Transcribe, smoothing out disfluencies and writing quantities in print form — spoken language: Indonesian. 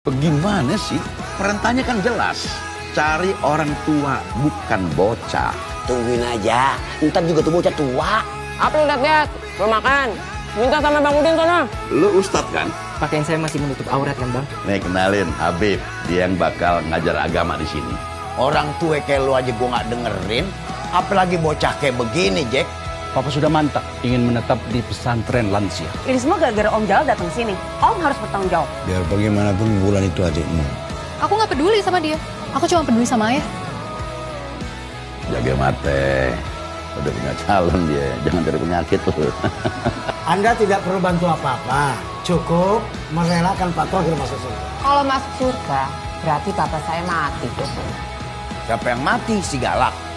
Bagaimana sih? Perintahnya kan jelas. Cari orang tua, bukan bocah. Tungguin aja, ntar juga tuh bocah tua. Apa lu liat-liat? Lu makan. Minta sama Bang Udin sono. Lu ustadz kan? Pakaian saya masih menutup aurat kan bang? Nih kenalin, Habib. Dia yang bakal ngajar agama di sini. Orang tua kayak lu aja gua nggak dengerin, apalagi bocah kayak begini, Jack. Papa sudah mantap ingin menetap di pesantren lansia. Ini semua gara-gara Om Jal datang sini. Om harus bertanggung jawab. Biar bagaimanapun Wulan itu adikmu. Aku nggak peduli sama dia. Aku cuma peduli sama ayah. Jaga mate. Udah punya calon dia. Jangan cari penyakit lu. Anda tidak perlu bantu apa-apa. Cukup merelakan Pak Tohir masuk surga. Kalau masuk surga, berarti papa saya mati tuh. Siapa yang mati si galak?